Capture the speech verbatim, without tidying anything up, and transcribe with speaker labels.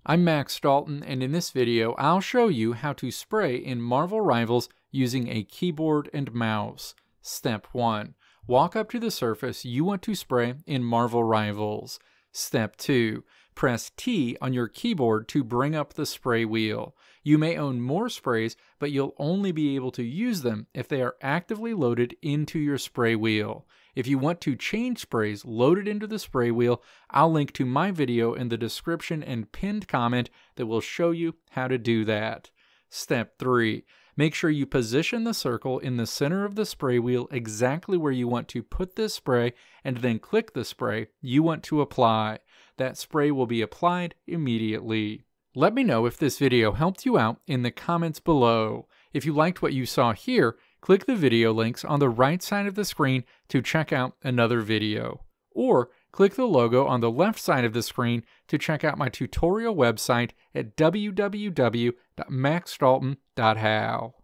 Speaker 1: I'm Max Dalton, and in this video I'll show you how to spray in Marvel Rivals using a keyboard and mouse. Step one. Walk up to the surface you want to spray in Marvel Rivals. Step two. Press T on your keyboard to bring up the spray wheel. You may own more sprays, but you'll only be able to use them if they are actively loaded into your spray wheel. If you want to change sprays loaded into the spray wheel, I'll link to my video in the description and pinned comment that will show you how to do that. Step three. Make sure you position the circle in the center of the spray wheel exactly where you want to put this spray, and then click the spray you want to apply. That spray will be applied immediately. Let me know if this video helped you out in the comments below. If you liked what you saw here, click the video links on the right side of the screen to check out another video. Or click the logo on the left side of the screen to check out my tutorial website at w w w dot max dalton dot how.